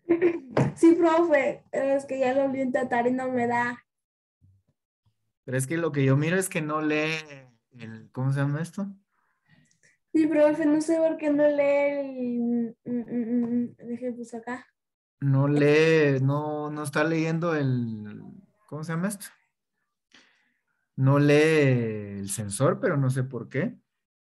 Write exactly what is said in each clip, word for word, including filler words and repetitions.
Sí, profe, es que ya lo volví a intentar y no me da. Pero es que lo que yo miro es que no lee el, ¿cómo se llama esto? Sí, profe, no sé por qué no lee el... mm, mm, mm, mm, Deje, pues acá. No lee, no, no está leyendo el, ¿cómo se llama esto? No lee el sensor, pero no sé por qué.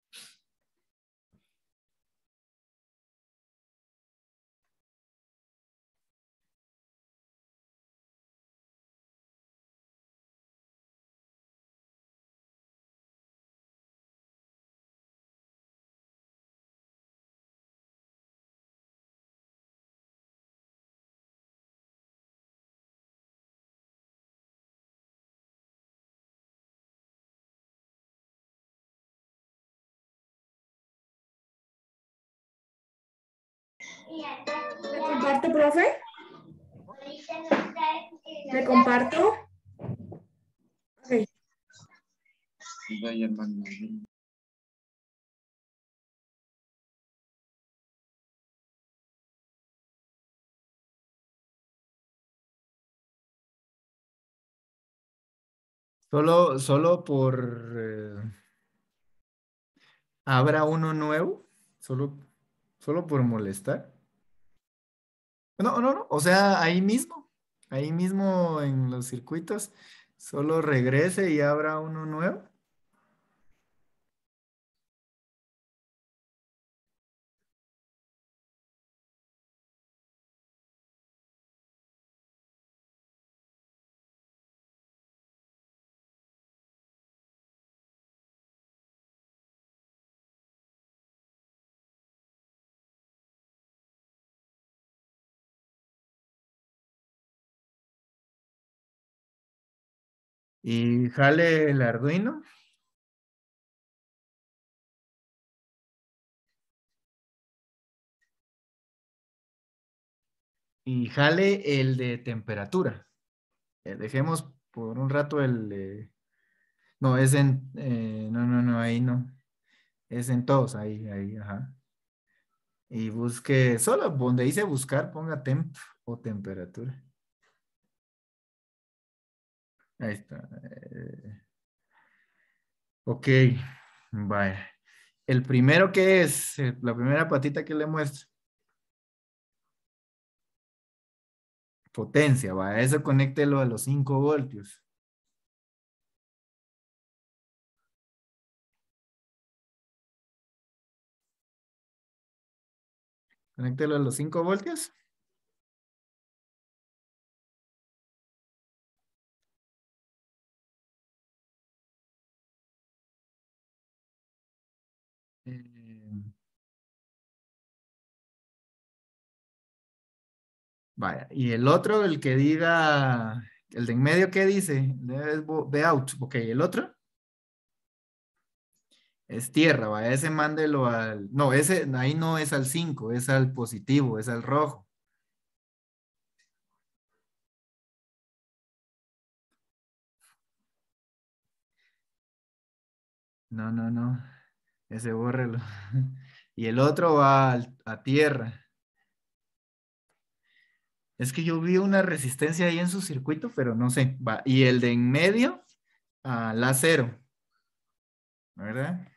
¿Le comparto, profe? ¿Le comparto? Ok. Solo, solo por, eh, ¿habrá uno nuevo? Solo, solo por molestar. No, no, no. O sea, ahí mismo, ahí mismo en los circuitos, solo regrese y abra uno nuevo. Y jale el Arduino y jale el de temperatura. Eh, dejemos por un rato el... de- no, es en... eh, no, no, no, ahí no. Es en todos, ahí, ahí, ajá. Y busque, solo donde dice buscar, ponga temp o temperatura. Ahí está. Eh, ok, vaya. El primero que es, eh, la primera patita que le muestro, potencia, vaya, eso conéctelo a los cinco voltios. Conéctelo a los cinco voltios. Eh, vaya, y el otro, el que diga, el de en medio, ¿qué dice? Es vo- de out. Ok, el otro es tierra, vaya, ese mándelo al, no, ese ahí no es al cinco, es al positivo, es al rojo. No, no, no, ese bórrelo. Y el otro va al- a tierra. Es que yo vi una resistencia ahí en su circuito, pero no sé. Va. Y el de en medio, a la cero, ¿verdad?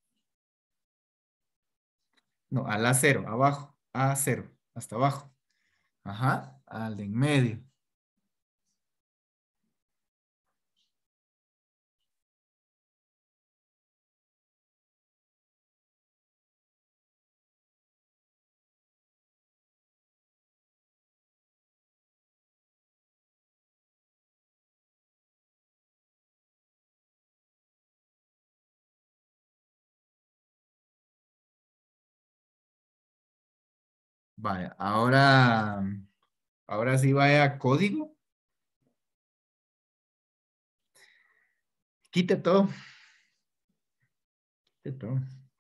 No, a la cero, abajo, a cero, hasta abajo. Ajá, al de en medio. Vaya, ahora, ahora sí vaya a código. Quite todo. Quite todo.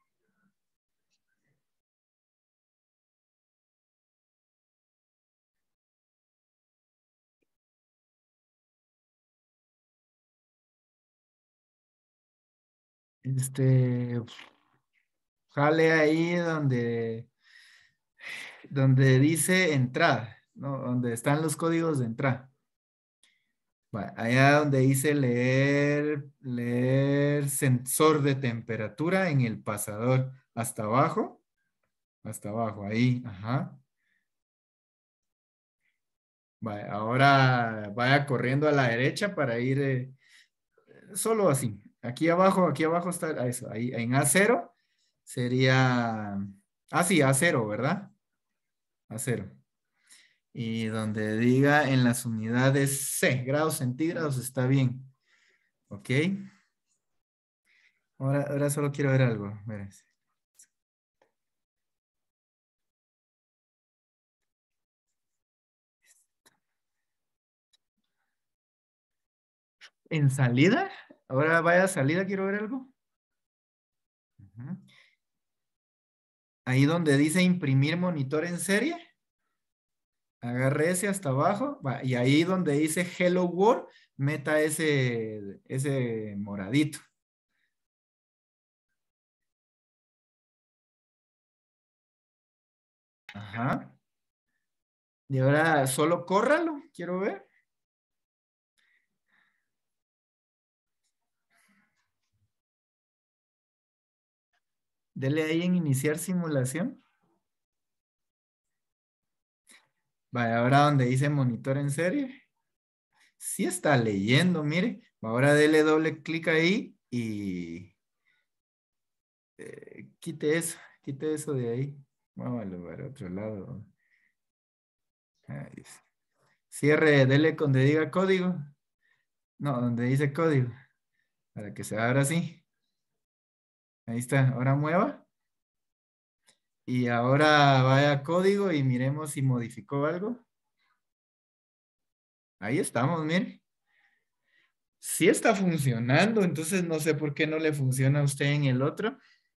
Este, jale ahí donde, donde dice entrada. no, donde están los códigos de entrada. Va, allá donde dice leer, leer sensor de temperatura en el pasador. Hasta abajo. Hasta abajo, ahí, ajá. Vaya, ahora vaya corriendo a la derecha para ir eh, solo así. Aquí abajo, aquí abajo está eso. Ahí en A cero sería... Ah, sí, A cero, ¿verdad? A cero. Y donde diga en las unidades C, grados centígrados, está bien. ¿Ok? Ahora, ahora solo quiero ver algo. Espérense. ¿En salida? Ahora vaya a salida, quiero ver algo. Ujú. Ahí donde dice imprimir monitor en serie. Agarre ese hasta abajo. Va, y ahí donde dice Hello World, meta ese, ese moradito. Ajá. Y ahora solo córralo, quiero ver. Dele ahí en iniciar simulación. Vaya, ahora donde dice monitor en serie. Sí está leyendo, mire. Ahora dele doble clic ahí y eh, quite eso, quite eso de ahí. Vámonos para otro lado. Ahí está. Cierre, dele donde diga código. No, donde dice código. Para que se abra así. Ahí está. Ahora mueva. Y ahora vaya a código y miremos si modificó algo. Ahí estamos, mire. Sí está funcionando, entonces no sé por qué no le funciona a usted en el otro.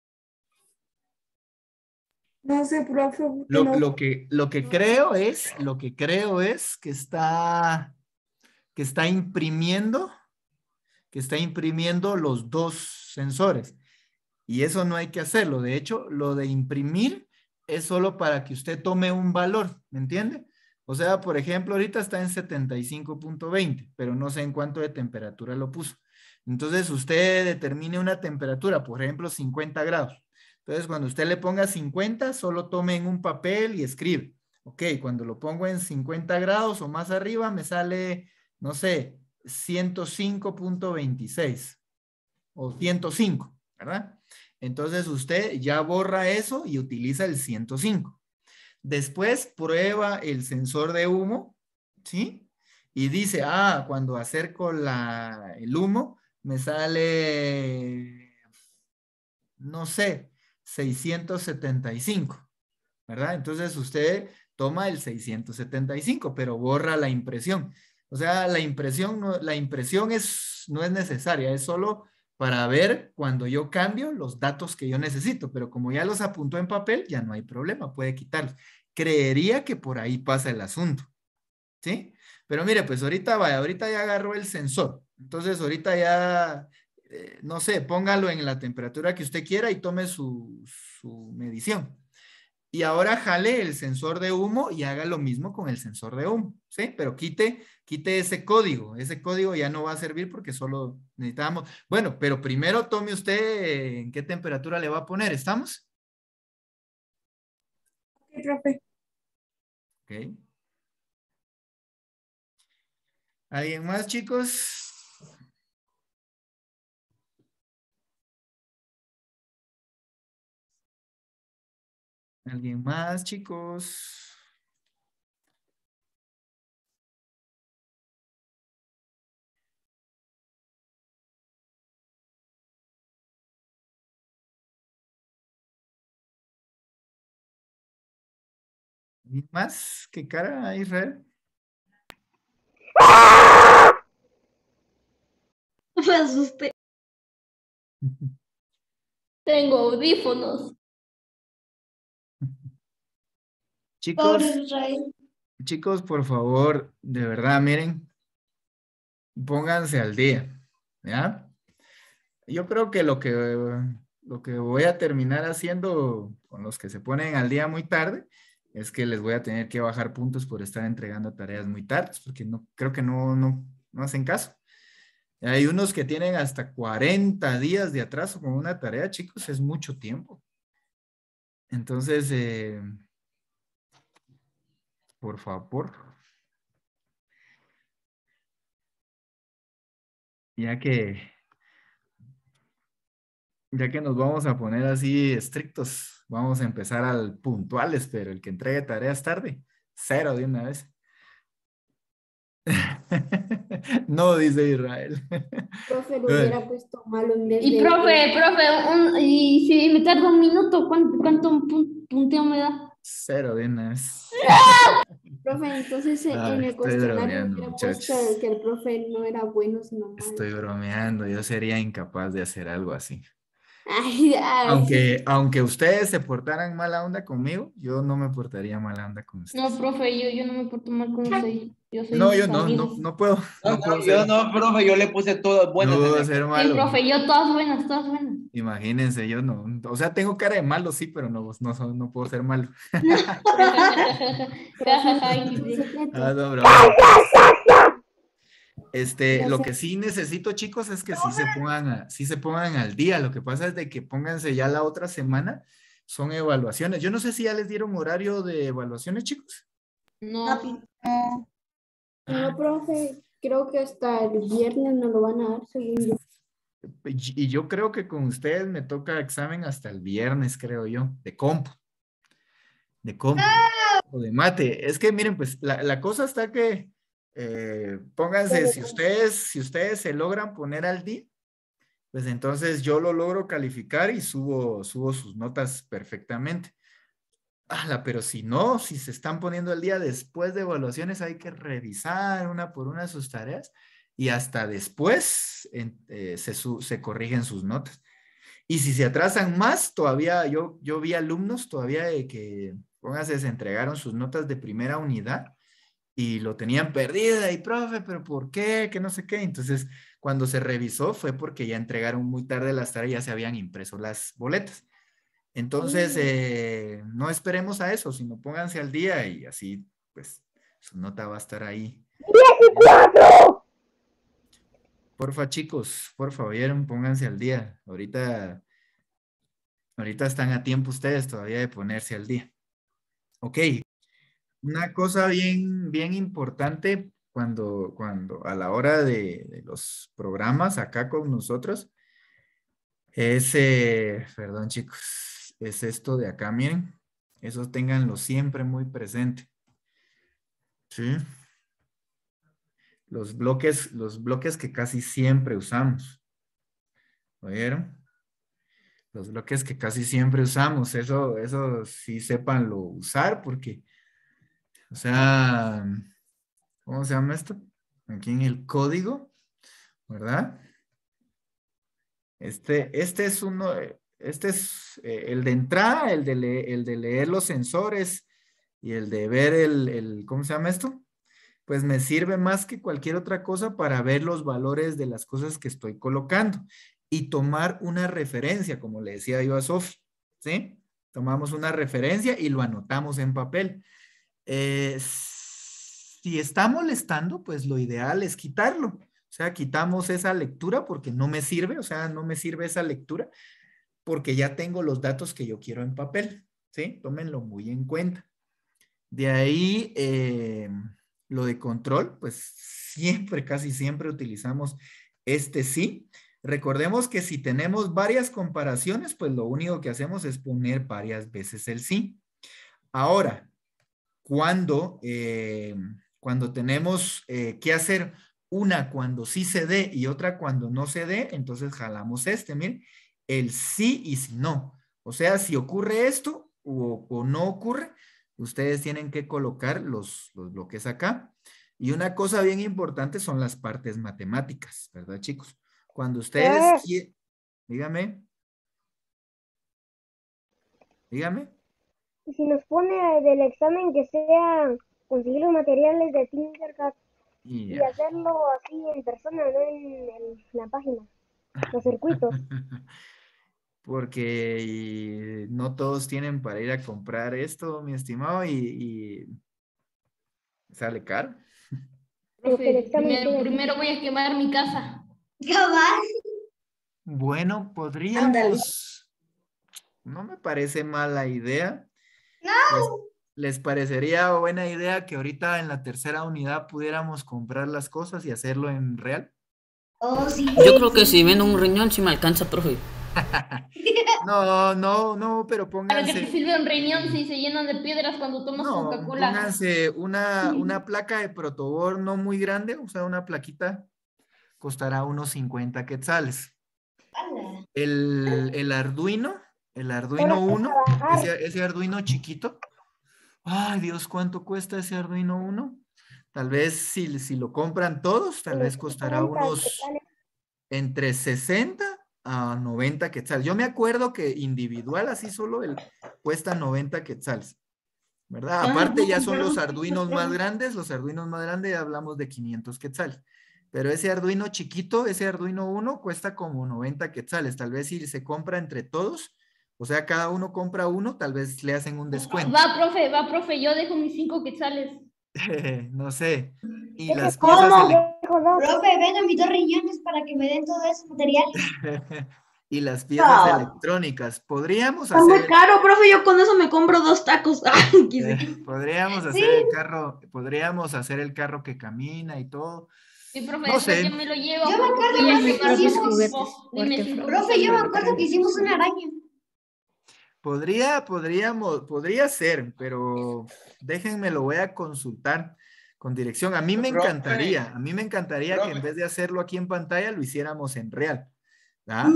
No sé, profe, que Lo, no. lo que, lo que creo es, lo que creo es que está, que está imprimiendo, que está imprimiendo los dos sensores. Y eso no hay que hacerlo. De hecho, lo de imprimir es solo para que usted tome un valor, ¿me entiende? O sea, por ejemplo, ahorita está en setenta y cinco punto veinte, pero no sé en cuánto de temperatura lo puso. Entonces, usted determine una temperatura, por ejemplo, cincuenta grados. Entonces, cuando usted le ponga cincuenta, solo tome en un papel y escribe. Ok, cuando lo pongo en cincuenta grados o más arriba, me sale, no sé, ciento cinco punto veintiséis o ciento cinco, ¿verdad? Entonces usted ya borra eso y utiliza el ciento cinco. Después prueba el sensor de humo, ¿sí? Y dice, ah, cuando acerco la, el humo, me sale, no sé, seiscientos setenta y cinco, ¿verdad? Entonces usted toma el seiscientos setenta y cinco, pero borra la impresión. O sea, la impresión, no, la impresión es, no es necesaria, es solo para ver cuando yo cambio los datos que yo necesito, pero como ya los apuntó en papel, ya no hay problema, puede quitarlos. Creería que por ahí pasa el asunto, ¿sí? Pero mire, pues ahorita vaya, ahorita ya agarró el sensor, entonces ahorita ya, eh, no sé, póngalo en la temperatura que usted quiera y tome su, su medición. Y ahora jale el sensor de humo y haga lo mismo con el sensor de humo, ¿sí? Pero quite, quite ese código. Ese código ya no va a servir porque solo necesitamos. Bueno, pero primero tome usted eh, en qué temperatura le va a poner. ¿Estamos? Ok, profe. Ok. ¿Alguien más, chicos? ¿Alguien más, chicos? ¿Alguien más? ¿Qué cara, Israel? Me asusté. Tengo audífonos. Pobre Chicos, Israel. chicos, por favor, de verdad, miren, pónganse al día, ¿ya? Yo creo que lo que, lo que voy a terminar haciendo con los que se ponen al día muy tarde es que les voy a tener que bajar puntos por estar entregando tareas muy tardes, porque no, creo que no, no, no hacen caso. Hay unos que tienen hasta cuarenta días de atraso con una tarea, chicos, es mucho tiempo. Entonces, eh, por favor, ya que, ya que nos vamos a poner así estrictos, vamos a empezar al puntuales, pero el que entregue tareas tarde, cero de una vez. No, dice Israel. Profe, lo hubiera puesto malo en vez Y de... profe, profe, un- y si me tarda un minuto, ¿cuánto, cuánto pun- punteo me da? Cero de una vez. Profe, entonces en en Ay, el estoy cuestionario bromeando, hubiera puesto el muchachos. que el profe no era bueno, sino malo. Estoy bromeando. Yo sería incapaz de hacer algo así. Ay, Aunque, ay. aunque ustedes se portaran mala onda conmigo, yo no me portaría mala onda con No, ustedes. profe, yo, yo no me porto mal con usted. Yo soy No, yo sus no, no, amigos. no puedo, No, no no, puedo ser, yo no, profe, yo le puse todas no buenas en puedo el ser Sí, malo. profe, yo todas buenas, todas buenas. Imagínense, yo no, o sea, tengo cara de malo, sí, pero no, no, soy- no puedo ser malo. Profe, Jajaja, es un Ah, secreto. no, broma. Este, Ya lo sé. que sí necesito, chicos, es que sí se pongan, a- sí se pongan al día. Lo que pasa es de que pónganse ya la otra semana, son evaluaciones. Yo no sé si ya les dieron horario de evaluaciones, chicos. No, No, profe, creo que hasta el viernes nos lo van a dar, según yo. Y y yo creo que con ustedes me toca examen hasta el viernes, creo yo, de compu, de compu o de mate. Es que miren, pues la, la cosa está que eh, pónganse, si ustedes, si ustedes se logran poner al día, pues entonces yo lo logro calificar y subo, subo sus notas perfectamente. Ala, pero si no, si se están poniendo al día después de evaluaciones, hay que revisar una por una sus tareas y hasta después en- eh, se, su- se corrigen sus notas. Y si se atrasan más, todavía yo, yo vi alumnos todavía de que, póngase, se entregaron sus notas de primera unidad y lo tenían perdida y profe, pero ¿por qué? Que no sé qué. Entonces, cuando se revisó fue porque ya entregaron muy tarde las tareas, ya se habían impreso las boletas. Entonces, Mm. eh, no esperemos a eso, sino pónganse al día y así, pues, su nota va a estar ahí. Porfa, chicos, porfa, ¿vieron? Pónganse al día. Ahorita, ahorita están a tiempo ustedes todavía de ponerse al día. Ok, una cosa bien, bien importante cuando, cuando a la hora de, de los programas acá con nosotros es, eh, perdón chicos, es esto de acá, miren, eso ténganlo siempre muy presente. ¿Sí? Los bloques, los bloques que casi siempre usamos. ¿Oyeron? Los bloques que casi siempre usamos, eso, eso sí sépanlo usar porque, o sea, ¿cómo se llama esto? Aquí en el código, ¿verdad? Este, este es uno, este es eh, el de entrada, el de, le- el de leer los sensores y el de ver el, el, ¿cómo se llama esto? Pues me sirve más que cualquier otra cosa para ver los valores de las cosas que estoy colocando y tomar una referencia, como le decía yo a Sofi, ¿sí? Tomamos una referencia y lo anotamos en papel. Eh, si está molestando, pues lo ideal es quitarlo. O sea, quitamos esa lectura porque no me sirve, o sea, no me sirve esa lectura porque ya tengo los datos que yo quiero en papel, ¿sí? Tómenlo muy en cuenta. De ahí, eh, lo de control, pues siempre, casi siempre utilizamos este sí. Recordemos que si tenemos varias comparaciones, pues lo único que hacemos es poner varias veces el sí. Ahora, cuando, eh, cuando tenemos eh, que hacer una cuando sí se dé y otra cuando no se dé, entonces jalamos este, miren, el sí y si no. O sea, si ocurre esto o, o no ocurre, ustedes tienen que colocar los, los bloques acá. Y una cosa bien importante son las partes matemáticas, ¿verdad, chicos? Cuando ustedes Ah, quieren, dígame, dígame. y si nos pone del examen que sea conseguir los materiales de Tinkercad Y y ya. hacerlo así en persona, no en, en la página, los circuitos. porque y no todos tienen para ir a comprar esto, mi estimado, y, y sale caro. Pero que el Profe, examen primero, quede primero voy a quemar mi casa. Cabal. Bueno, Ándale. podríamos, no me parece mala idea. No. ¿Les, les parecería buena idea que ahorita en la tercera unidad pudiéramos comprar las cosas y hacerlo en real? Oh, sí. Yo creo que si vendo un riñón sí me alcanza, profe. No, no, no, pero ¿Para qué te pónganse, sirve un riñón si se llenan de piedras cuando tomas no, Coca-Cola? pónganse una, una placa de protobor no muy grande, o sea, una plaquita costará unos cincuenta quetzales. Ala. El, el Arduino, el Arduino Ahora uno, trabajar. ese, ese Arduino chiquito. Ay, Dios, ¿cuánto cuesta ese Arduino uno? Tal vez si, si lo compran todos, tal vez costará unos entre sesenta a noventa quetzales. Yo me acuerdo que individual, así solo, el, cuesta noventa quetzales, ¿verdad? Aparte ya son los Arduinos más grandes, los Arduinos más grandes ya hablamos de quinientos quetzales. Pero ese Arduino chiquito, ese Arduino uno, cuesta como noventa quetzales. Tal vez si se compra entre todos, o sea, cada uno compra uno, tal vez le hacen un descuento. Va, profe, va, profe, yo dejo mis cinco quetzales. No sé. Y Deje las todo, piezas, ele- dejo dos. Profe, vendo mis dos riñones para que me den todos esos materiales. y las piezas No. electrónicas. Podríamos Está muy hacer, caro, profe. Yo con eso me compro dos tacos. Ay, qué sé. eh, podríamos Sí. hacer el carro, podríamos hacer el carro que camina y todo. Sí, profe, No después sé. yo me lo llevo. Yo me porque acuerdo, voy a profe, quemar que mis hicimos- juguetes. Dime cinco Profe, yo me quetzales. acuerdo que hicimos una araña. Podría, podríamos, podría ser, pero déjenme, lo voy a consultar con dirección. A mí me Profe. encantaría, a mí me encantaría que Profe. en vez de hacerlo aquí en pantalla, lo hiciéramos en real. ¿Ah?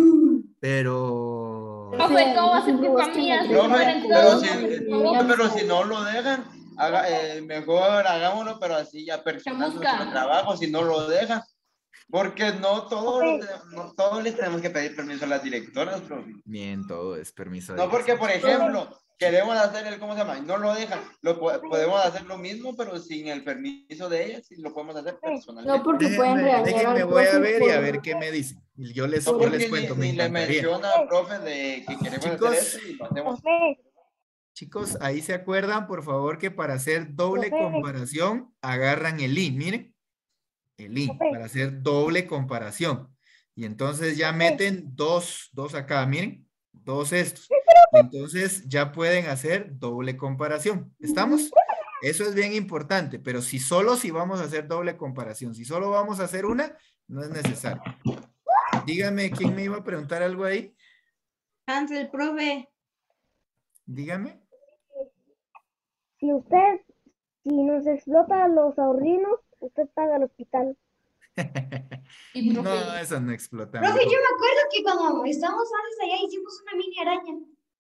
Pero... Profe, todo va a ser culpa Profe, mía. profe, compren pero todo, si, por eh, favor. pero si no lo dejan, haga, eh, mejor hagámoslo, pero así ya personal Chamusca. nuestro trabajo, si no lo dejan. Porque no todos, Ok. no todos les tenemos que pedir permiso a las directoras, profe. Bien, todo es permiso de No porque, por dirección. ejemplo, queremos hacer el, ¿cómo se llama? Y no lo dejan. Lo po- podemos hacer lo mismo, pero sin el permiso de ellas, y lo podemos hacer personalmente. No, porque pueden Déjenme, regañar déjenme, al voy a profe ver y a por- ver qué me dicen. Y yo les, No yo les porque cuento, ni, me ni le encantaría. menciona, profe, de que queremos Chicos. hacer esto y lo hacemos. Profe, Chicos, ahí se acuerdan, por favor, que para hacer doble Profe. comparación, agarran el I, miren, el I, Profe. para hacer doble comparación. Y entonces ya meten dos, dos acá, miren, dos estos. Y entonces ya pueden hacer doble comparación. ¿Estamos? Eso es bien importante, pero si solo si vamos a hacer doble comparación, si solo vamos a hacer una, no es necesario. Dígame, ¿quién me iba a preguntar algo ahí? Hansel, profe. Dígame. si usted, si nos explota los ahorrinos, usted paga el hospital. Y, profe, No, eso no explota. Profe, mejor. yo me acuerdo que cuando estábamos antes allá hicimos una mini araña.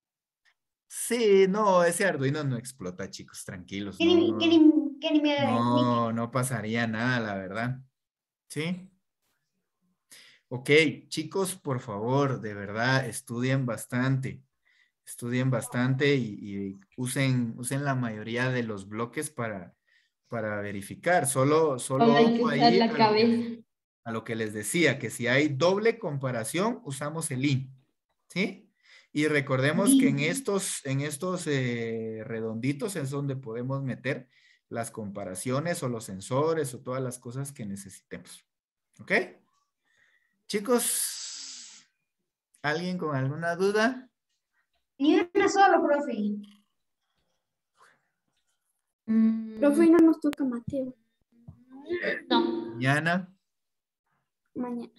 Sí, no, ese Arduino no explota, chicos, tranquilos. Que ni, No, que ni, que ni me... no, no pasaría nada, la verdad. ¿Sí? Ok, chicos, por favor, de verdad, estudien bastante. Estudien bastante y, y usen, usen la mayoría de los bloques para, para verificar. Solo, solo solo hay que ojo usar ahí la a lo que- cabeza. a lo que les decía, que si hay doble comparación, usamos el I. ¿Sí? Y recordemos que en estos, en estos eh, redonditos es donde podemos meter las comparaciones o los sensores o todas las cosas que necesitemos. ¿Ok? Chicos, ¿alguien con alguna duda? Ni una solo, profe. Mm, Profe, no nos toca Mateo. no. Mañana, Mañana.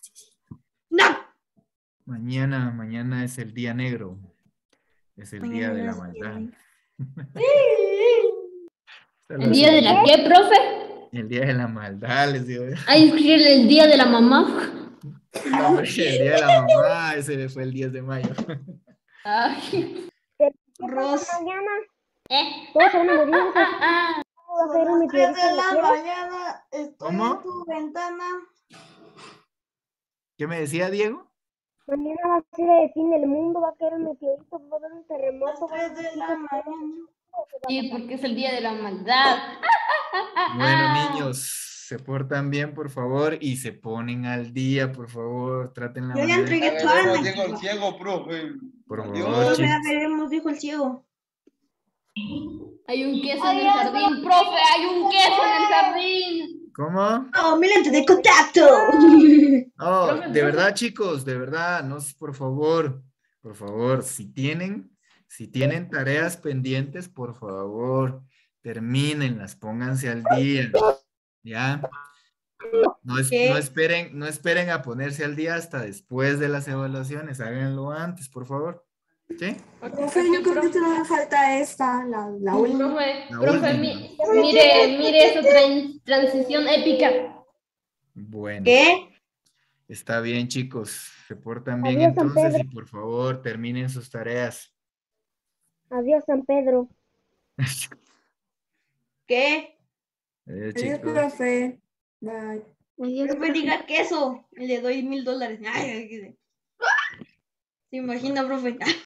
mañana, mañana es el día negro. Es el día de la maldad. ¿El día de la qué, profe? El día de la maldad, les digo. Ay, es que el el día de la mamá. No, hombre, el día de la mamá, ese fue el diez de mayo. Ay. ¿Qué Ros. pasa mañana? Eh. Todos se van a morir. ¿No va a caer un meteorito en la Tierra? mañana estoy ¿Cómo? en tu ventana. ¿Qué me decía Diego? Mañana va a ser el fin del mundo, va a caer un meteorito, va a haber un terremoto. va a haber un mañana. Sí, porque es el día de la maldad. Bueno, niños, se portan bien, por favor, y se ponen al día, por favor, traten la Yo ya manera- entregué Ya toda la veremos, dijo el ciego, profe. Por favor, Adiós. Ya chicos. veremos, dijo el ciego. Hay un queso en el jardín, profe, hay un queso en el jardín. ¿Cómo? Oh, mi lente de contacto. No, Profe, de profe. verdad, chicos, de verdad, no, por favor, por favor, si tienen, si tienen tareas pendientes, por favor, termínenlas, pónganse al día, ¿ya? No, es- ¿Qué? no esperen, no esperen a ponerse al día hasta después de las evaluaciones, háganlo antes, por favor, ¿sí? Profe, yo creo que solo me falta esta, la, la última. Profe, La profe, última. mi- mire, mire esa tran- transición épica. Bueno, ¿Qué? está bien, chicos, se portan bien Adiós, San entonces y Pedro. por favor, terminen sus tareas. Adiós, San Pedro. ¿Qué? Eh, Adiós, chicos. profe. Bye. Profe, diga queso. Le doy mil dólares. Ay, ay, ay. ¿Se imagina, profe?